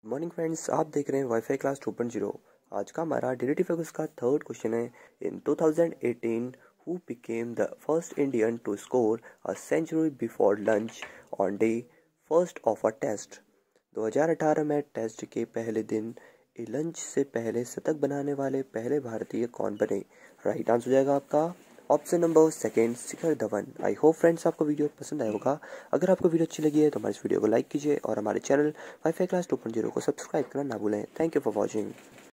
Morning friends, आप देख रहे हैं वाईफाई क्लास 2.0। आज का हमारा डेली फोकस का थर्ड क्वेश्चन है। In 2018 who became the first Indian to score a century before lunch on day first of a test. 2018 में टेस्ट के पहले दिन लंच से पहले शतक बनाने वाले पहले भारतीय कौन बने? राइट आंसर हो जाएगा आपका option number second, Shikhar Dhawan. I hope friends आपको वीडियो पसंद आया होगा। अगर आपको वीडियो अच्छी लगी है तो हमारे इस वीडियो को लाइक कीजिए और हमारे चैनल वाईफाई क्लास 2.0 को सब्सक्राइब करना ना भूलें। Thank you for watching.